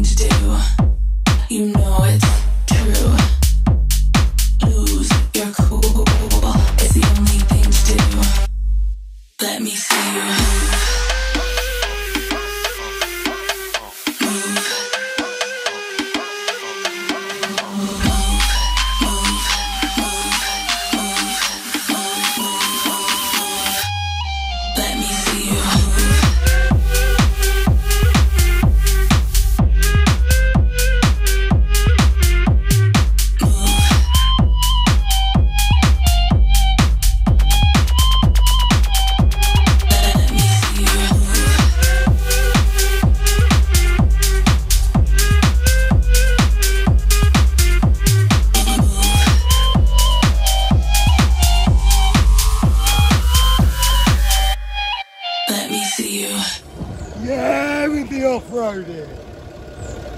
to do. You know it's true. Lose your cool. It's the only thing to do. Let me see you move. Yeah, with the off-roading.